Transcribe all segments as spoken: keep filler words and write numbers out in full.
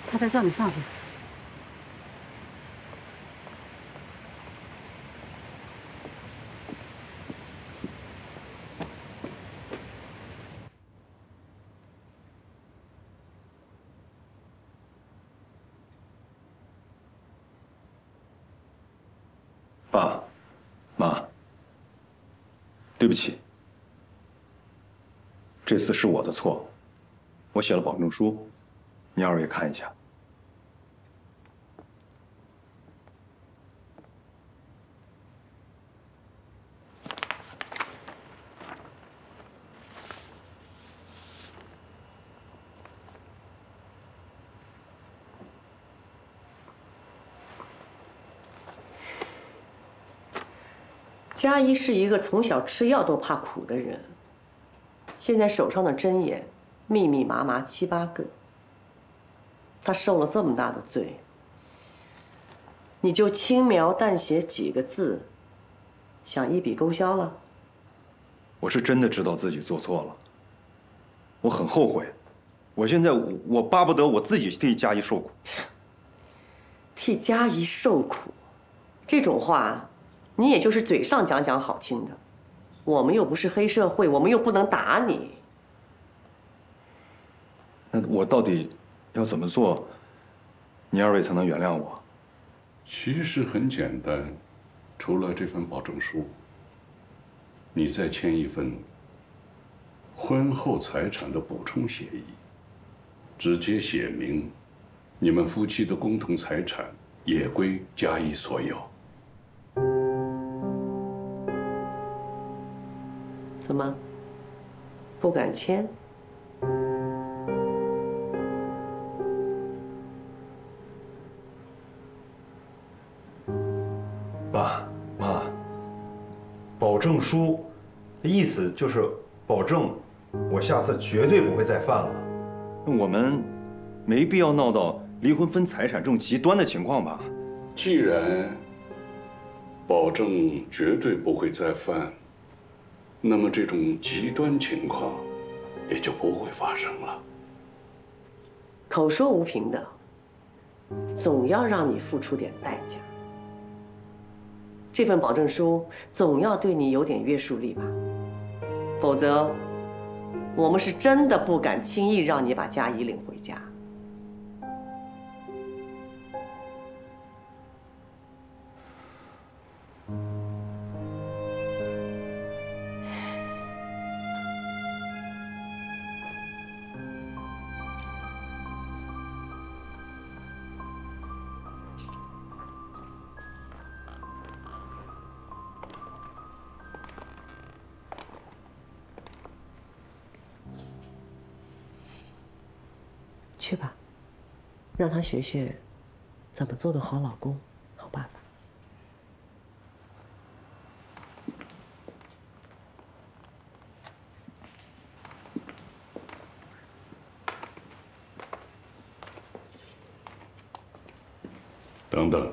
他在叫你上去。 爸，妈，对不起，这次是我的错，我写了保证书，你二位看一下。 佳怡是一个从小吃药都怕苦的人，现在手上的针眼密密麻麻七八个，她受了这么大的罪，你就轻描淡写几个字，想一笔勾销了？ 我是真的知道自己做错了，我很后悔，我现在我巴不得我自己替佳怡受苦。 替佳怡受苦，这种话。 你也就是嘴上讲讲好听的，我们又不是黑社会，我们又不能打你。 那我到底要怎么做，你二位才能原谅我？ 其实很简单，除了这份保证书，你再签一份婚后财产的补充协议，直接写明你们夫妻的共同财产也归佳怡所有。 怎么不敢签？ 爸妈，保证书的意思就是保证我下次绝对不会再犯了。我们没必要闹到离婚分财产这种极端的情况吧？ 既然保证绝对不会再犯。 那么这种极端情况也就不会发生了。 口说无凭的，总要让你付出点代价。这份保证书总要对你有点约束力吧？否则，我们是真的不敢轻易让你把佳怡领回家。 去吧，让他学学怎么做个好老公、好爸爸。 等等，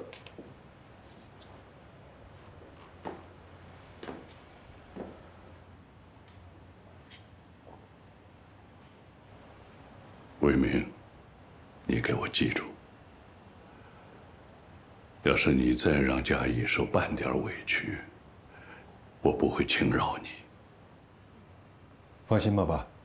魏明。 你给我记住，要是你再让佳怡受半点委屈，我不会轻饶你。 放心吧，爸。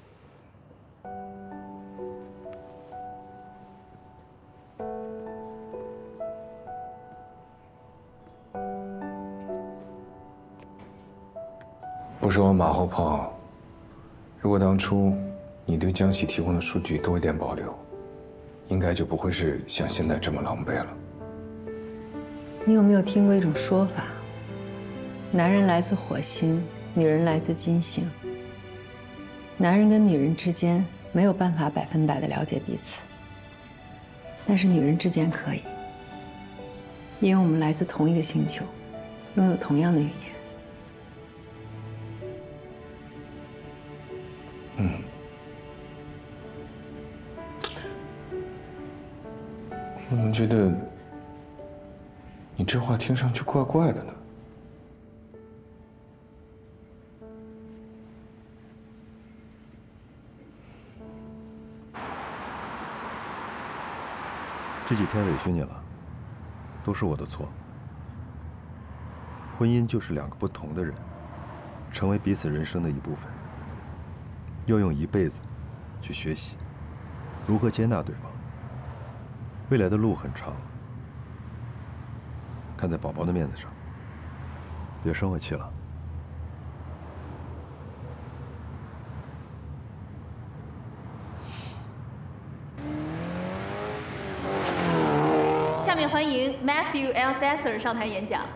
不是往马后炮，如果当初你对江喜提供的数据多一点保留。 应该就不会是像现在这么狼狈了。 你有没有听过一种说法？男人来自火星，女人来自金星。男人跟女人之间没有办法百分百的了解彼此，但是女人之间可以，因为我们来自同一个星球，拥有同样的语言。 嗯。 我怎么觉得你这话听上去怪怪的呢？ 这几天委屈你了，都是我的错。婚姻就是两个不同的人，成为彼此人生的一部分，要用一辈子去学习如何接纳对方。未来的路很长，看在宝宝的面子上，别生我气了。 下面欢迎 Matthew Alsasser 上台演讲。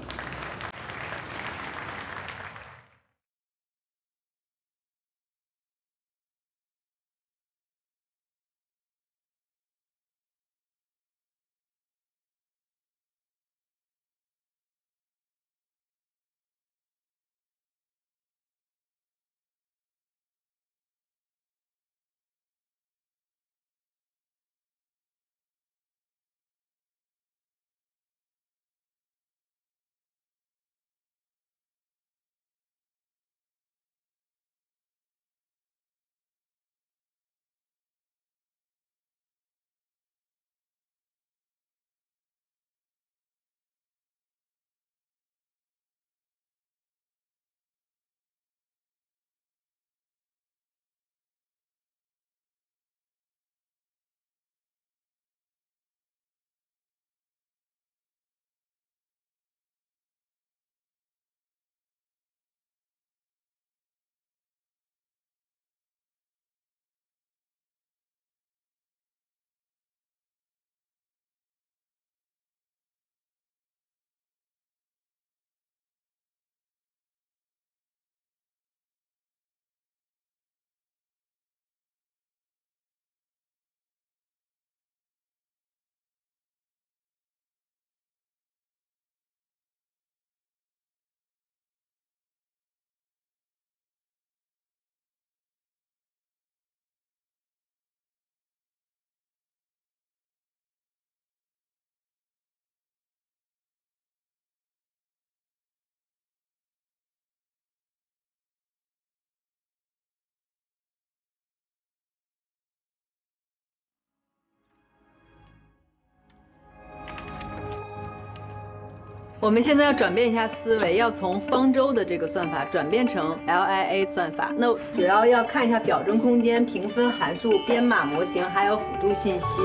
我们现在要转变一下思维，要从方舟的这个算法转变成 L I A 算法。那主要要看一下表征空间、评分函数、编码模型，还有辅助信息。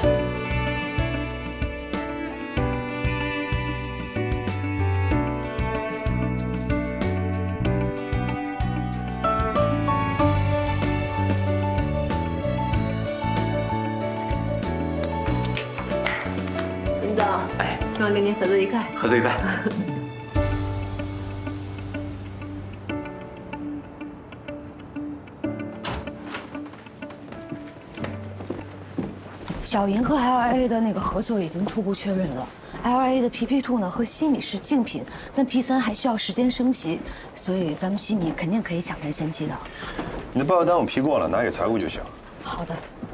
林总，哎，希望跟您合作愉快。 合作愉快。 小银和 L I A 的那个合作已经初步确认了 ，L I A 的 P P 二 呢和西米是竞品，但 P 三还需要时间升级，所以咱们西米肯定可以抢占先机的。 你的报价单我批过了，拿给财务就行。 好的。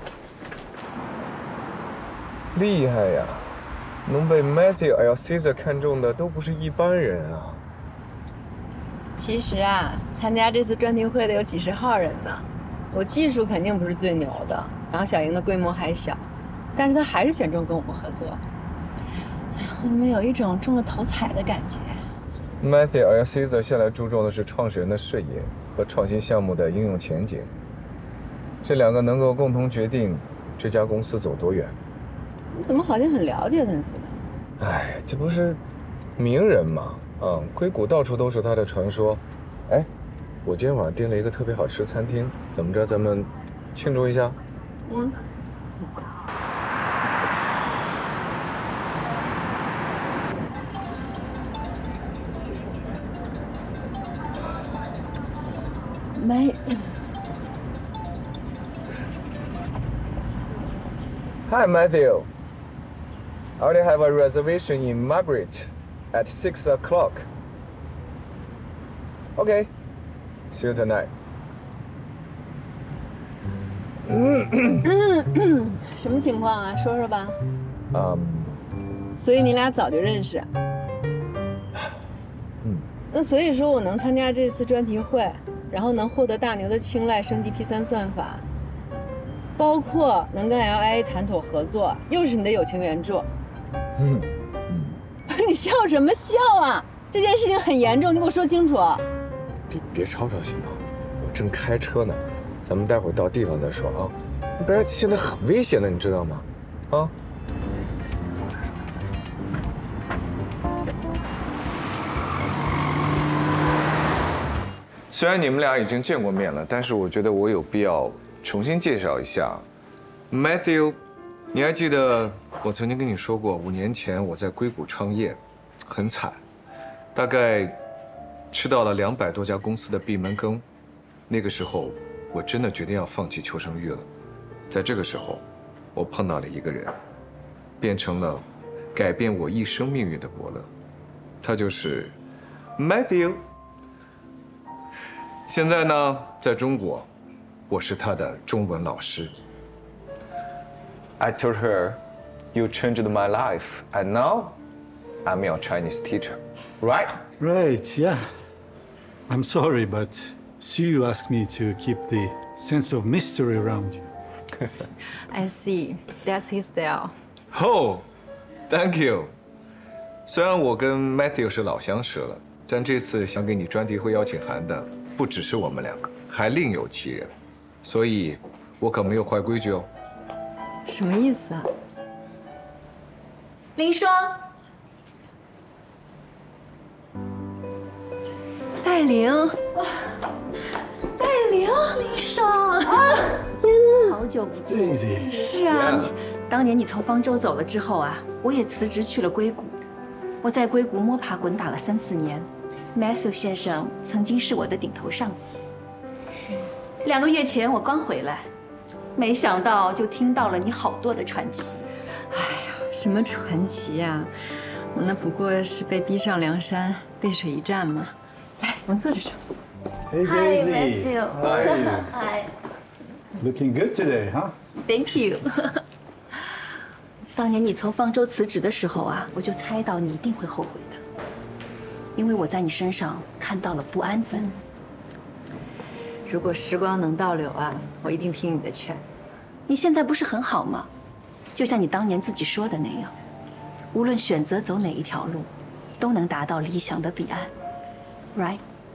厉害呀！能被 Matthew Alsasser 看中的都不是一般人啊。 其实啊，参加这次专题会的有几十号人呢。我技术肯定不是最牛的，然后小莹的规模还小，但是他还是选中跟我们合作。哎呀，我怎么有一种中了头彩的感觉？ Matthew Alsasser 向来注重的是创始人的视野和创新项目的应用前景，这两个能够共同决定这家公司走多远。 你怎么好像很了解他似的？ 哎，这不是名人嘛？啊，硅谷到处都是他的传说。哎，我今天晚上订了一个特别好吃餐厅，怎么着，咱们庆祝一下？嗯。 没。 Hi, Matthew. I already have a reservation in Margaret at six o'clock. Okay. See you tonight. 什么情况啊？说说吧。 嗯。 所以你俩早就认识。 嗯。 那所以说我能参加这次专题会，然后能获得大牛的青睐，升级 P 三算法， 包括能跟 L I A 谈妥合作，又是你的友情援助。 嗯嗯， 你笑什么笑啊？这件事情很严重，你给我说清楚。 别别吵吵行吗？我正开车呢，咱们待会儿到地方再说啊。不然现在很危险的，你知道吗？啊。 虽然你们俩已经见过面了，但是我觉得我有必要重新介绍一下 Matthew。你还记得我曾经跟你说过，五年前我在硅谷创业，很惨，大概吃到了两百多家公司的闭门羹。那个时候，我真的决定要放弃求生欲了。在这个时候，我碰到了一个人，变成了改变我一生命运的伯乐，他就是 Matthew。 现在呢，在中国，我是她的中文老师。I told her, "You changed my life, and now, I'm your Chinese teacher, right?" Right. Yeah. I'm sorry, but Sue asked me to keep the sense of mystery around you. I see, that's his style. Oh, thank you. 虽然我跟 Matthew 是老相识了，但这次想给你专题会邀请函的。 不只是我们两个，还另有其人，所以，我可没有坏规矩哦。 什么意思啊？ 林双， 戴玲， 哇，戴玲，林双啊！天哪，好久不见。是啊，你当年你从方舟走了之后啊，我也辞职去了硅谷。我在硅谷摸爬滚打了三四年。 Matthew 先生曾经是我的顶头上司。两个月前我刚回来，没想到就听到了你好多的传奇。 哎呀，什么传奇呀？我那不过是被逼上梁山，背水一战嘛。来，我们坐着说。 Hey Daisy. Hi. Hi. Looking good today, huh? Thank you. 当年你从方舟辞职的时候啊，我就猜到你一定会后悔的。 因为我在你身上看到了不安分。 如果时光能倒流啊，我一定听你的劝。 你现在不是很好吗？就像你当年自己说的那样，无论选择走哪一条路，都能达到理想的彼岸 ，right?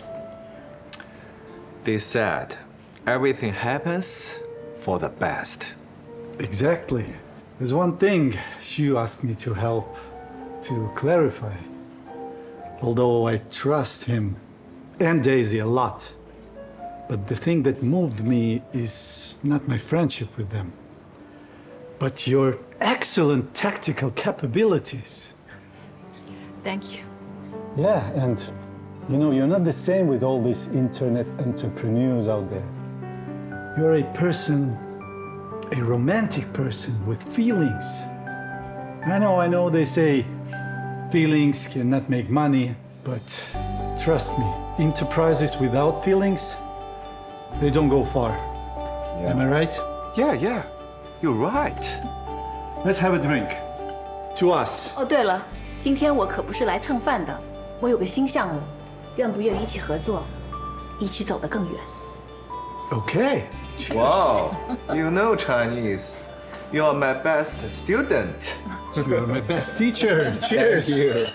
They said, everything happens for the best. Exactly. There's one thing Sue asked me to help to clarify. Although I trust him and Daisy a lot, but the thing that moved me is not my friendship with them, but your excellent tactical capabilities. Thank you. Yeah, and you know, you're not the same with all these internet entrepreneurs out there. You're a person, a romantic person with feelings. I know, I know they say feelings cannot make money, but trust me, enterprises without feelings, they don't go far. Yeah. Am I right? Yeah, yeah, you're right. Let's have a drink. To us. 哦，对了，今天我可不是来蹭饭的，我有个新项目，愿不愿意一起合作，一起走得更远 Okay. Cheers. Wow, you know Chinese. You are my best student. You're my best teacher. Cheers. Thank you.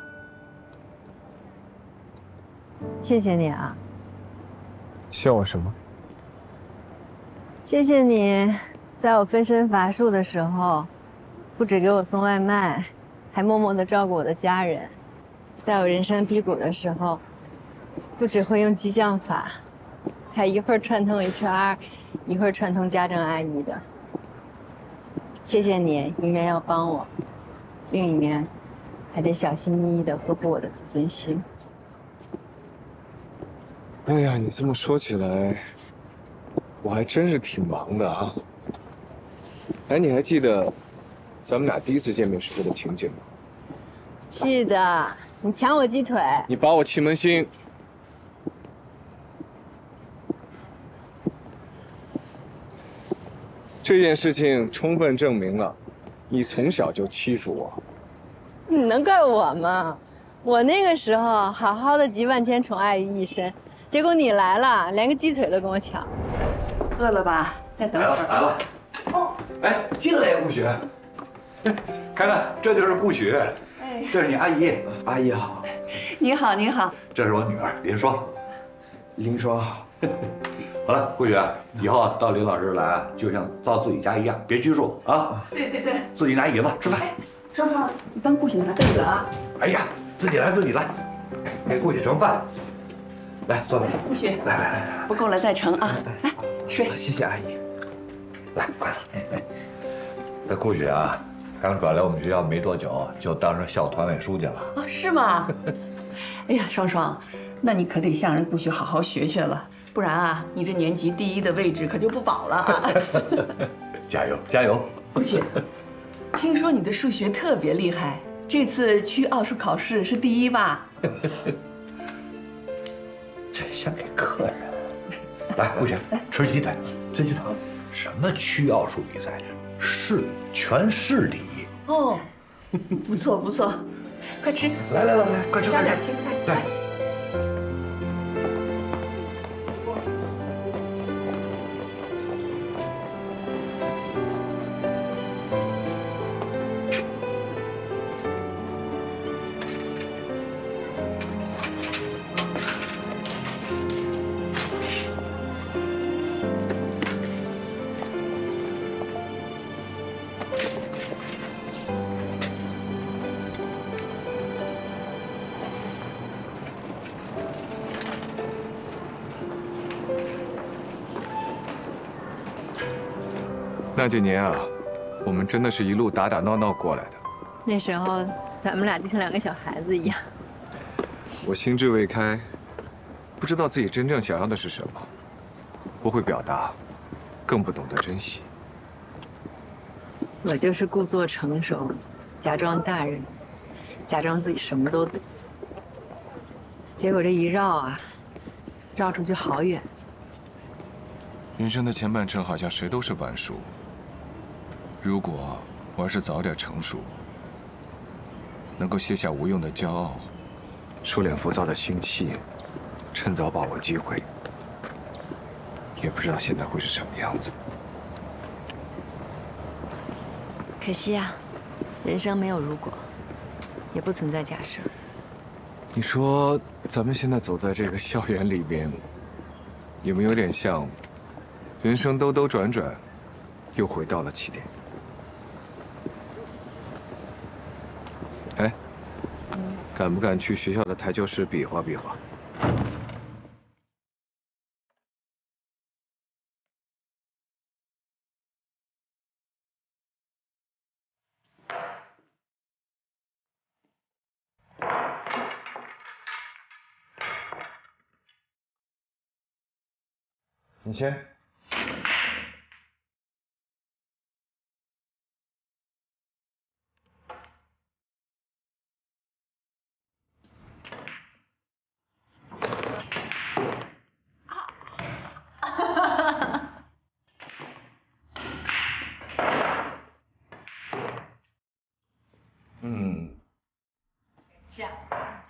谢谢你啊！ 谢我什么？ 谢谢你，在我分身乏术的时候，不止给我送外卖，还默默地照顾我的家人；在我人生低谷的时候，不只会用激将法，还一会儿串通 H R， 一会儿串通家政阿姨的。谢谢你，一面要帮我，另一面还得小心翼翼地呵护我的自尊心。 哎呀，你这么说起来，我还真是挺忙的啊。哎，你还记得咱们俩第一次见面时候的情景吗？ 记得，你抢我鸡腿， 你把我气门芯。这件事情充分证明了，你从小就欺负我。 你能怪我吗？我那个时候好好的集万千宠爱于一身，结果你来了，连个鸡腿都跟我抢。 饿了吧？ 再等会儿。 来了。哦。哎，进来呀，顾雪。看看，这就是顾雪。哎，这是你阿姨。 阿姨好。 你好，你好。 这是我女儿林双。 林双好。 好了，顾雪，以后啊，到林老师来啊，就像到自己家一样，别拘束啊。 对对对。 自己拿椅子吃饭。 双双，你帮顾雪拿被子啊。 哎呀，自己来，自己来，给顾雪盛饭。来，坐坐。 顾雪， 来来来， 不够了再盛啊。来，睡。 谢谢阿姨。 来，快坐。这顾雪啊，刚转来我们学校没多久，就当上校团委书记了。 哦，是吗？哎呀，双双，那你可得向人顾雪好好学学了，不然啊，你这年级第一的位置可就不保了啊。 加油，加油！ 顾雪，听说你的数学特别厉害，这次区奥数考试是第一吧？ 这像给客人。来，顾雪，吃鸡腿，吃鸡腿。什么区奥数比赛？市全市第一。 哦，不错不错，快吃。 来来来来，快吃快吃。 加点青菜。 对。 那几年啊，我们真的是一路打打闹闹过来的。 那时候咱们俩就像两个小孩子一样。 我心智未开，不知道自己真正想要的是什么，不会表达，更不懂得珍惜。 我就是故作成熟，假装大人，假装自己什么都懂。结果这一绕啊，绕出去好远。 人生的前半程好像谁都是晚熟。如果我要是早点成熟，能够卸下无用的骄傲，收敛浮躁的心气，趁早把握机会，也不知道现在会是什么样子。 可惜啊，人生没有如果，也不存在假设。 你说咱们现在走在这个校园里边，有没有点像人生兜兜转转，又回到了起点？哎，敢不敢去学校的台球室比划比划？你先。嗯。 这样。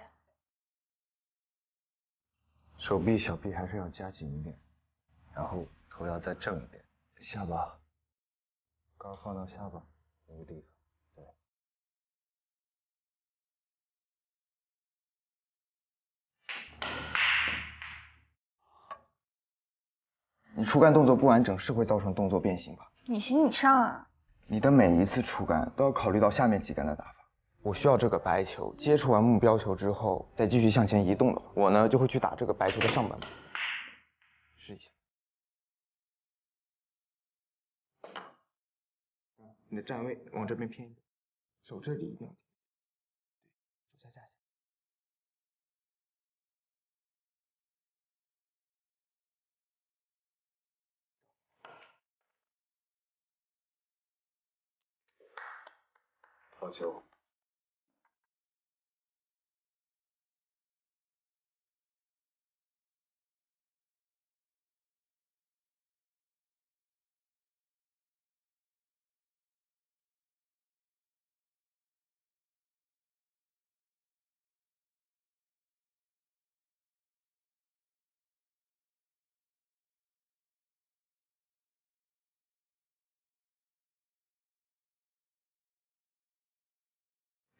手臂、小臂还是要夹紧一点。然后头要再正一点，下巴刚放到下巴那个地方，对。 你出杆动作不完整是会造成动作变形吧？ 你行你上啊！ 你的每一次出杆都要考虑到下面几杆的打法。我需要这个白球，接触完目标球之后再继续向前移动的话，我呢就会去打这个白球的上半部。试一下。你的站位往这边偏一点，手这里一定要贴，手再下下。 好球。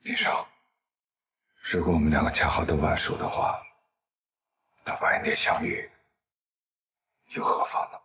林少，如果我们两个恰好都晚熟的话，那晚一点相遇又何妨呢？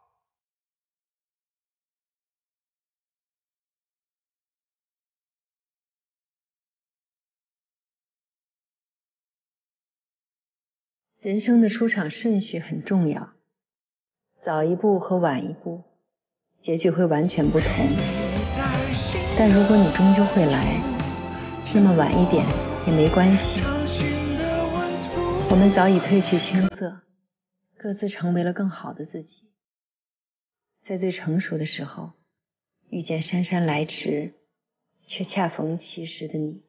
人生的出场顺序很重要，早一步和晚一步，结局会完全不同。但如果你终究会来，那么晚一点也没关系。我们早已褪去青涩，各自成为了更好的自己。在最成熟的时候，遇见姗姗来迟，却恰逢其时的你。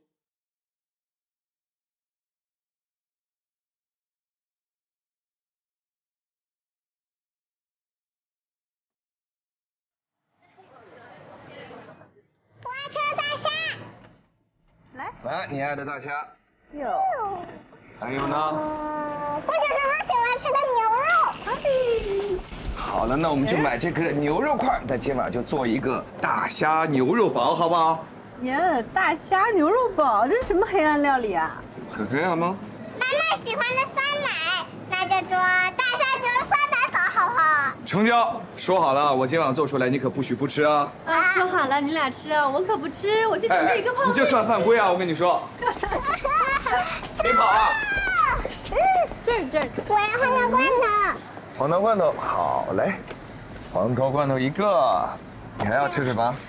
来，你爱的大虾。 有。 还有呢？ 这就是我喜欢吃的牛肉。 好了，那我们就买这个牛肉块，那今晚就做一个大虾牛肉煲，好不好？ 耶，大虾牛肉煲，这是什么黑暗料理啊？ 很黑暗吗？ 妈妈喜欢的酸奶，那就做大虾牛肉酸奶煲，好不好？ 成交，说好了，我今晚做出来，你可不许不吃啊！ 啊，说好了，你俩吃啊，我可不吃，我去准备一个泡面。 你这算犯规啊！我跟你说，别跑啊！ 哎，这儿这儿， 我要黄桃罐头。 黄桃罐头，好嘞，黄桃罐头一个，你还要吃什么？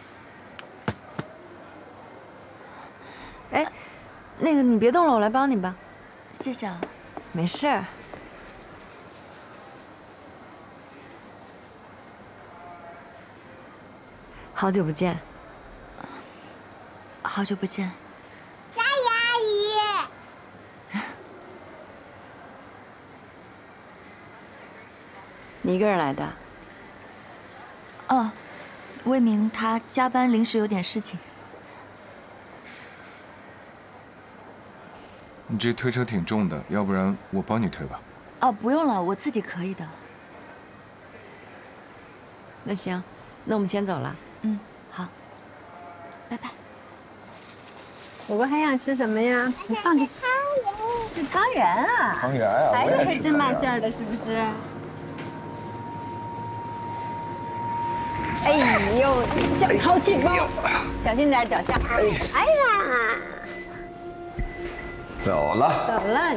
哎，那个你别动了，我来帮你吧。谢谢啊。没事。好久不见。好久不见。 佳怡阿姨。 你一个人来的？哦，魏明他加班，临时有点事情。 你这推车挺重的，要不然我帮你推吧。 哦，不用了，我自己可以的。那行，那我们先走了。嗯，好，拜拜。 果果还想吃什么呀？你放这汤圆，是汤圆啊！ 汤圆啊， 还是黑芝麻馅的，是不是？哎呦，小淘气包，小心点脚下。哎呀， 走了。 走了。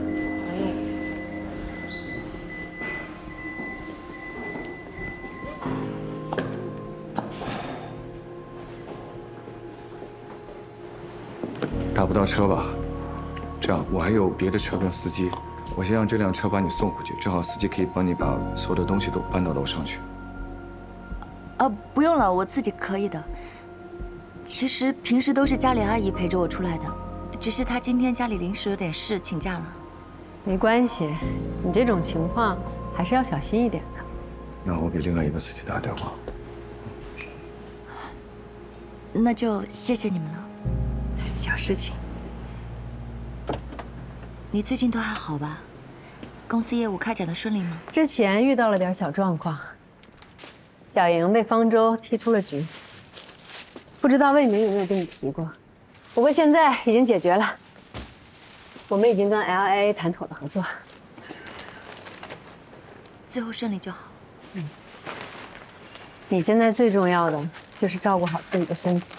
打不到车吧？这样，我还有别的车跟司机，我先让这辆车把你送回去，正好司机可以帮你把所有的东西都搬到楼上去。 呃，不用了，我自己可以的。其实平时都是家里阿姨陪着我出来的，只是她今天家里临时有点事，请假了。 没关系，你这种情况还是要小心一点的。 那我给另外一个司机打电话。 那就谢谢你们了。 小事情。 你最近都还好吧？公司业务开展的顺利吗？ 之前遇到了点小状况，小莹被方舟踢出了局，不知道魏明有没有跟你提过？不过现在已经解决了，我们已经跟 L I A 谈妥了合作。 最后顺利就好。 嗯。你现在最重要的就是照顾好自己的身体。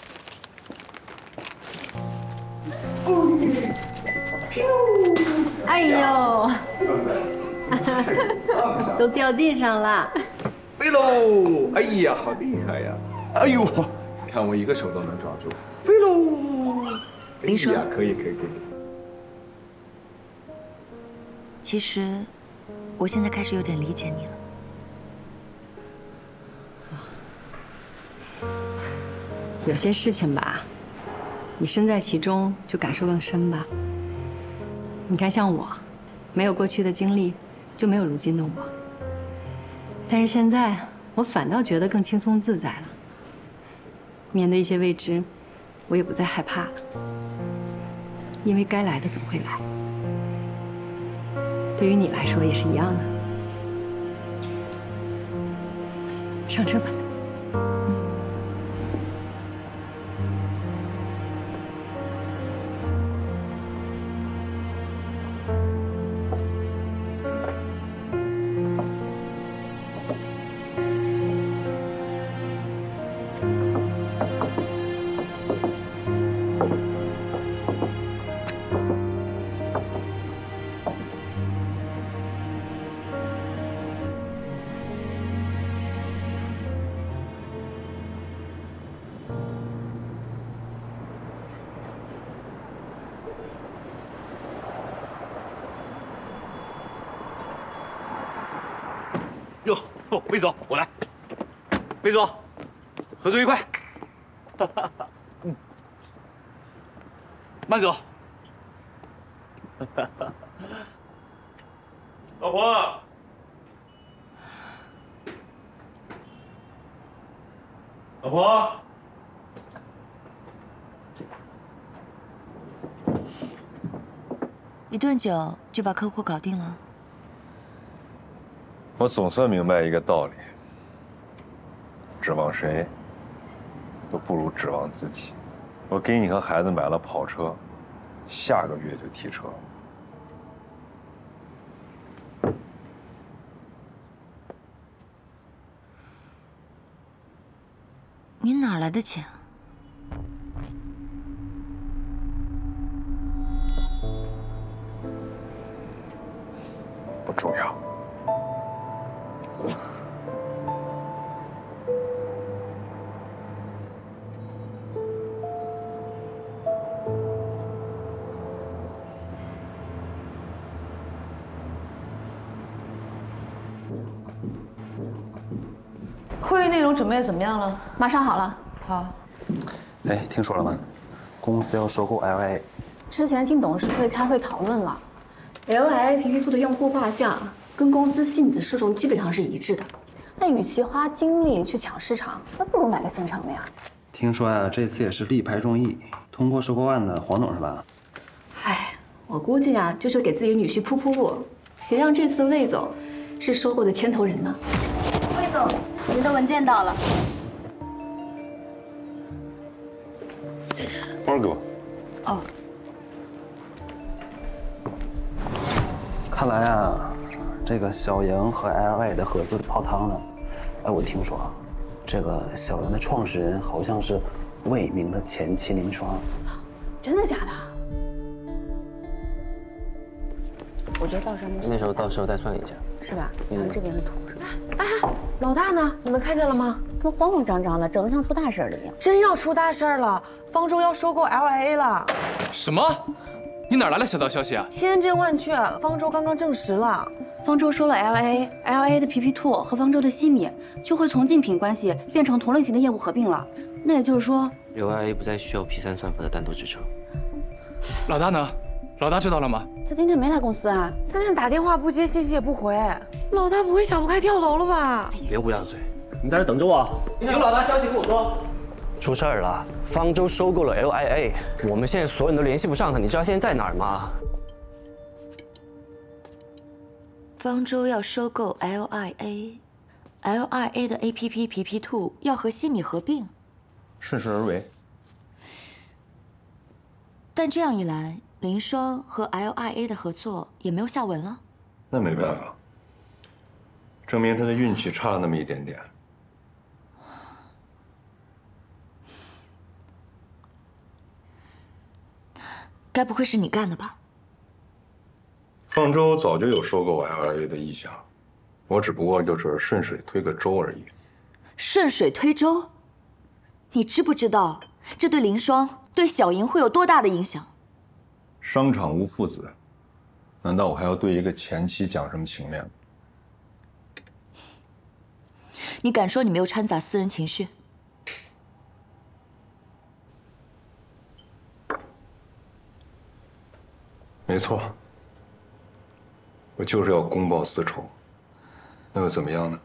哎呦，都掉地上了， 飞喽！哎呀，好厉害呀！哎呦，看我一个手都能抓住，飞喽！ 林叔， 可以可以可以。 其实，我现在开始有点理解你了。有些事情吧，你身在其中就感受更深吧。你看，像我，没有过去的经历，就没有如今的我。但是现在，我反倒觉得更轻松自在了。面对一些未知，我也不再害怕了，因为该来的总会来。对于你来说也是一样的。上车吧。 哟，魏总，我来。魏总，合作愉快。嗯，慢走。 老婆，老婆， 一顿酒就把客户搞定了。 我总算明白一个道理：指望谁，都不如指望自己。我给你和孩子买了跑车，下个月就提车。 你哪来的钱？ 不重要。 会议内容准备怎么样了？ 马上好了。 好。 哎，听说了吗？公司要收购 L I A。 之前听董事会开会讨论了 ，L I A P P 二的用户画像跟公司西米的受众基本上是一致的。那与其花精力去抢市场，那不如买个现成的呀。 听说呀、啊，这次也是力排众议，通过收购案的黄董是吧？ 唉，我估计啊，就是给自己女婿铺铺路。谁让这次魏总是收购的牵头人呢？ 魏总，您的文件到了。 包给我。 哦。 看来啊，这个小莹和 L A 的合作泡汤了。哎，我听说啊，这个小莹的创始人好像是魏明的前妻林双。 真的假的？ 我觉得到时候那时候到时候再算一下， 是吧？然后这边的图是吧？ 哎，老大呢？你们看见了吗？ 怎么慌慌张张的，整得像出大事了一样？ 真要出大事了！方舟要收购 L I A 了。 什么？你哪来的小道消息啊？ 千真万确，方舟刚刚证实了。 方舟收了 L I A，L I A 的 P P 二和方舟的西米就会从竞品关系变成同类型的业务合并了。那也就是说 ，L I A 不再需要 P 三算法的单独支撑。 老大呢？老大知道了吗？ 他今天没来公司啊。 他连打电话不接，信息也不回。老大不会想不开跳楼了吧？ 别乌鸦嘴，你在这等着我。有老大消息跟我说。 出事儿了！方舟收购了 L I A， 我们现在所有人都联系不上他，你知道现在在哪儿吗？ 方舟要收购 L I A，L I A 的 A P P P P 二要和西米合并， 顺势而为。 但这样一来，林双和 L I A 的合作也没有下文了。 那没办法，证明他的运气差了那么一点点。 该不会是你干的吧？ 方舟早就有收购 L I A 的意向，我只不过就是顺水推个舟而已。 顺水推舟？你知不知道这对林双、对小莹会有多大的影响？ 商场无父子，难道我还要对一个前妻讲什么情面？ 你敢说你没有掺杂私人情绪？ 没错，我就是要公报私仇，那又怎么样呢？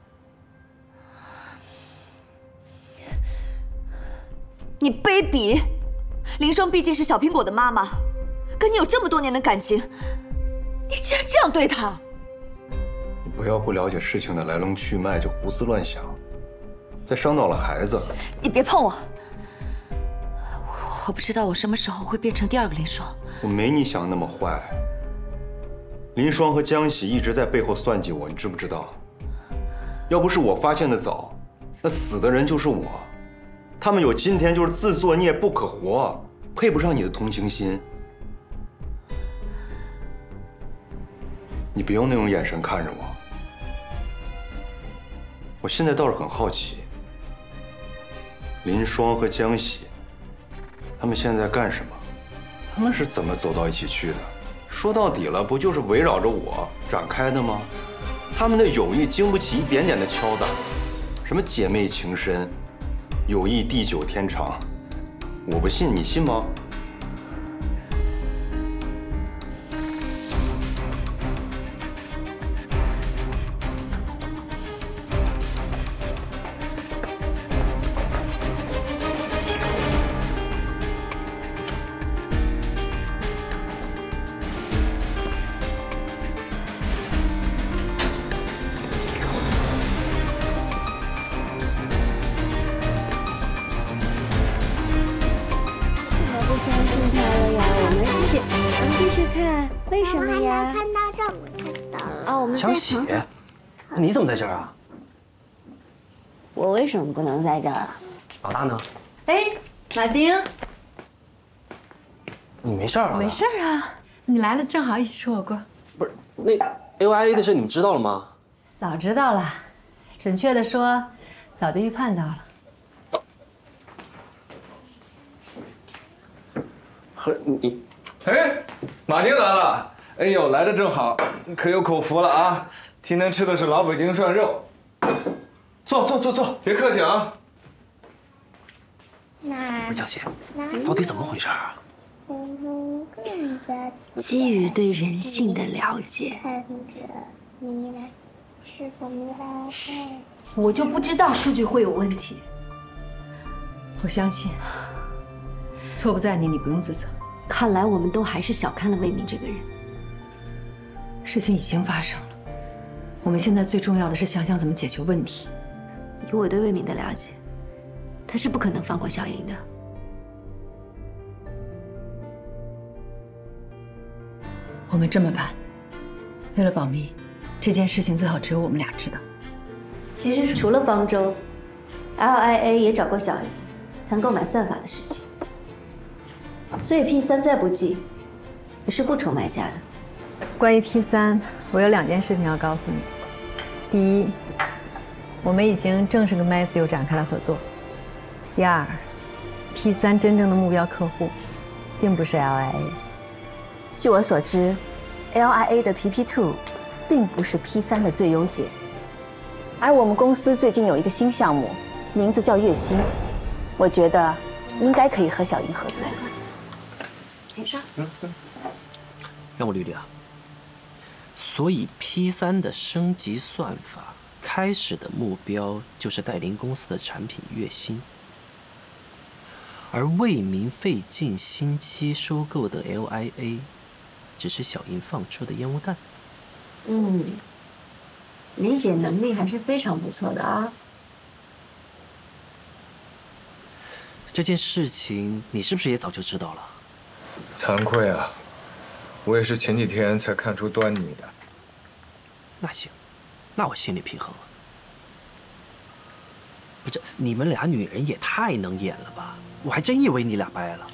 你卑鄙！林双毕竟是小苹果的妈妈，跟你有这么多年的感情，你竟然这样对她！ 你不要不了解事情的来龙去脉就胡思乱想，再伤到了孩子。 你别碰我！我不知道我什么时候会变成第二个林双。 我没你想那么坏。林双和江喜一直在背后算计我，你知不知道？要不是我发现的早，那死的人就是我。他们有今天就是自作孽不可活，配不上你的同情心。你别用那种眼神看着我。我现在倒是很好奇，林双和江喜，他们现在干什么？他们是怎么走到一起去的？说到底了，不就是围绕着我展开的吗？ 他们的友谊经不起一点点的敲打，什么姐妹情深，友谊地久天长，我不信，你信吗？ 江喜，你怎么在这儿啊？ 我为什么不能在这儿啊？ 老大呢？ 哎，马丁， 你没事儿啊？ 没事儿啊，你来了正好一起吃火锅。 不是，那 L I A 的事你们知道了吗？ 早知道了，准确的说，早就预判到了。 和你， 哎，马丁来了。 哎呦，来的正好，可有口福了啊！今天吃的是老北京涮肉。坐坐坐坐，别客气啊。 不是江喜，到底怎么回事啊？ 基于对人性的了解， 我就不知道数据会有问题。 我相信，错不在你，你不用自责。 看来我们都还是小看了魏明这个人。 事情已经发生了，我们现在最重要的是想想怎么解决问题。 以我对魏明的了解，他是不可能放过小莹的。 我们这么办，为了保密，这件事情最好只有我们俩知道。 其实除了方舟 ，L I A 也找过小莹，谈购买算法的事情。所以 P 三再不济，也是不愁卖家的。 关于 P 三，我有两件事情要告诉你。第一，我们已经正式跟 Matthew 展开了合作。第二 ，P 三真正的目标客户，并不是 L I A。 据我所知 ，L I A 的 P P 二 并不是 P 三的最优解。而我们公司最近有一个新项目，名字叫月薪，我觉得应该可以和小莹合作。 没事。 让我捋捋啊。 所以 P 三的升级算法开始的目标就是代林公司的产品月薪，而魏明费尽心机收购的 L I A， 只是小莹放出的烟雾弹。 嗯，理解能力还是非常不错的啊。 这件事情你是不是也早就知道了？ 惭愧啊，我也是前几天才看出端倪的。 那行，那我心里平衡了。不是，你们俩女人也太能演了吧！我还真以为你俩掰了。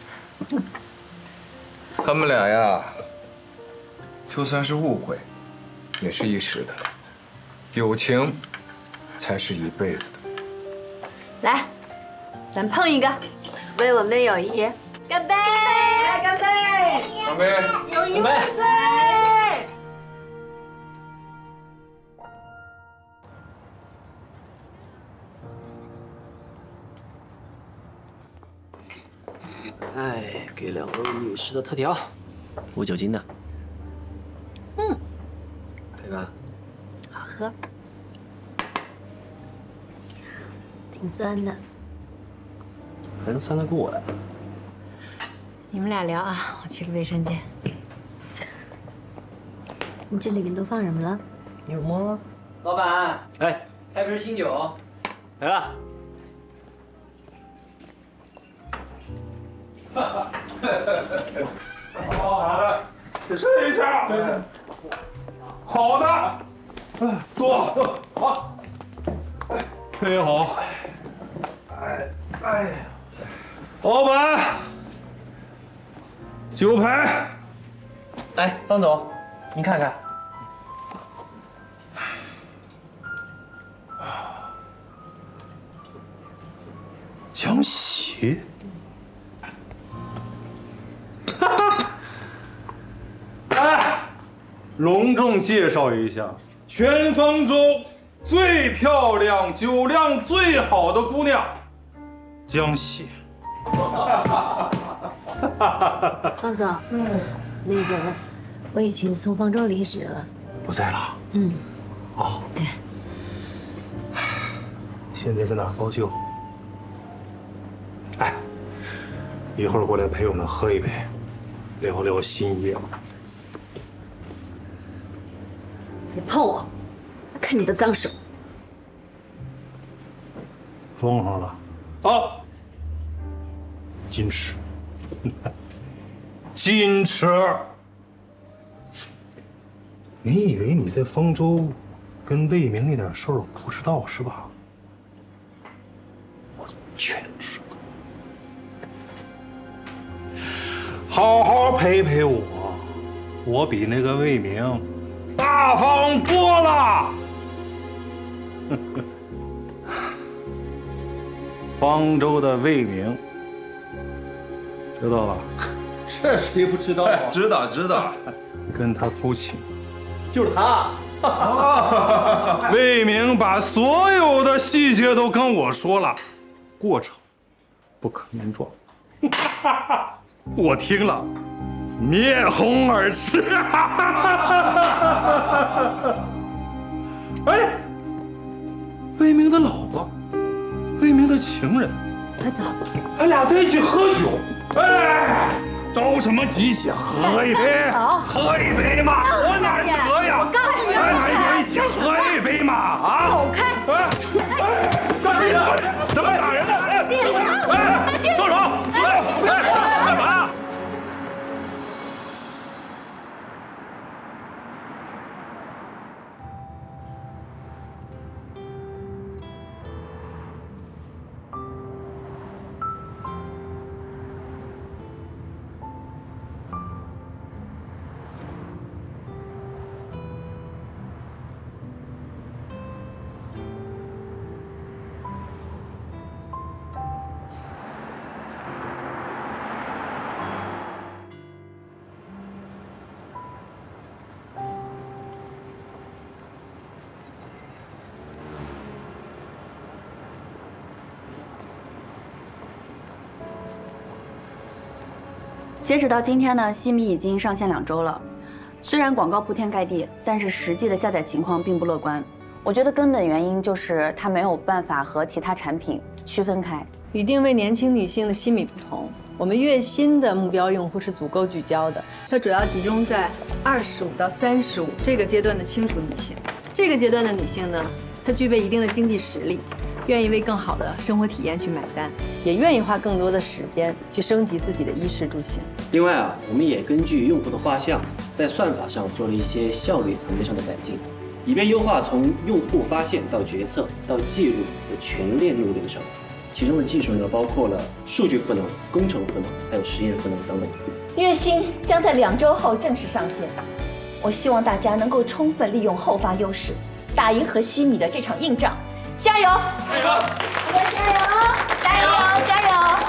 他们俩呀，就算是误会，也是一时的，友情才是一辈子的。 来，咱碰一个，为我们的友谊干杯！来，干杯！ 干杯！ 友谊万岁！ 哎，给两位女士的特调，无酒精的。 嗯， 对吧？ 好喝，挺酸的。 还能酸得过呀？ 你们俩聊啊，我去个卫生间。 你这里面都放什么了？ 有吗？ 老板， 哎， 开瓶新酒， 来了。 好的，试一下。好的，坐坐好，配好。哎哎，老板，酒牌。 哎，方总，您看看。江喜。 哎，隆重介绍一下， 全方舟最漂亮、酒量最好的姑娘江西。 方总，嗯，那个我已经从方舟离职了。 不在了。 嗯。 哦。 对。 现在在哪儿包宿？哎，一会儿过来陪我们喝一杯，聊聊心意。 别碰我，看你的脏手。 封上了。啊。矜持。矜持。你以为你在方舟跟魏明那点事儿我不知道是吧？我全知道。好好陪陪我，我比那个魏明大方多了。方舟的魏明，知道吧？ 这谁不知道啊？ 知道知道，跟他偷情， 就是他。 魏明把所有的细节都跟我说了，过程不可名状。我听了，面红耳赤。哎，魏明的老婆，魏明的情人， 快走！ 俺俩在一起喝酒，哎，着什么急先喝一杯，喝一杯嘛，我哪得呀？ 我告诉你， 咱俩一起喝一杯嘛，啊！ 走开！ 哎，干什么？怎么打人呢？哎，动手！哎，干嘛？ 截止到今天呢，西米已经上线两周了。虽然广告铺天盖地，但是实际的下载情况并不乐观。我觉得根本原因就是它没有办法和其他产品区分开。 与定位年轻女性的西米不同，我们月薪的目标用户是足够聚焦的，它主要集中在二十五到三十五这个阶段的轻熟女性。这个阶段的女性呢，她具备一定的经济实力，愿意为更好的生活体验去买单，也愿意花更多的时间去升级自己的衣食住行。 另外啊，我们也根据用户的画像，在算法上做了一些效率层面上的改进，以便优化从用户发现到决策到计入的全链路流程。其中的技术呢，包括了数据赋能、工程赋能，还有实验赋能等等。 月薪将在两周后正式上线，我希望大家能够充分利用后发优势，打赢和西米的这场硬仗。加油！加油！大家加油！加油！加油！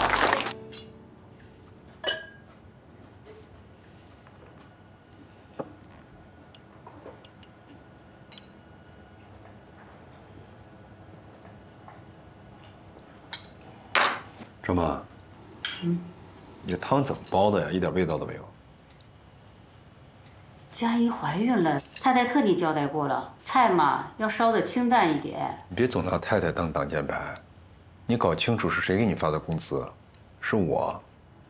张妈，嗯，你汤怎么煲的呀？一点味道都没有。 佳怡怀孕了，太太特地交代过了，菜嘛要烧的清淡一点。 你别总拿太太当挡箭牌，你搞清楚是谁给你发的工资，是我。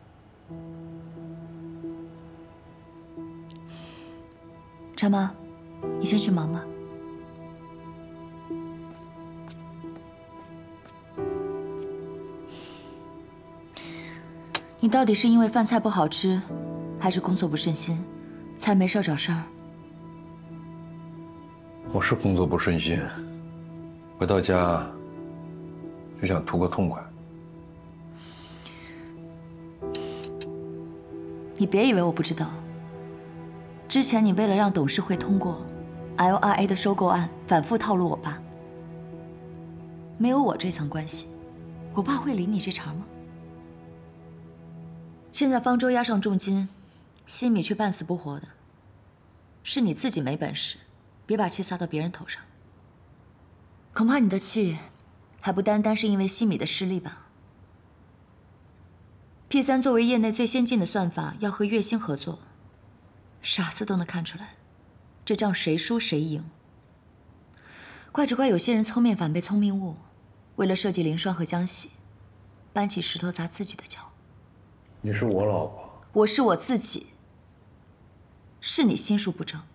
张妈，你先去忙吧。你到底是因为饭菜不好吃，还是工作不顺心，才没事找事儿？ 我是工作不顺心，回到家就想图个痛快。 你别以为我不知道，之前你为了让董事会通过 L R A 的收购案，反复套路我爸。没有我这层关系，我爸会理你这茬吗？现在方舟押上重金，西米却半死不活的，是你自己没本事， 别把气撒到别人头上。恐怕你的气，还不单单是因为西米的失利吧 ？P 三作为业内最先进的算法，要和月星合作，傻子都能看出来，这仗谁输谁赢。怪只怪有些人聪明反被聪明误，为了设计凌霜和江喜，搬起石头砸自己的脚。 你是我老婆， 我是我自己。是你心术不正。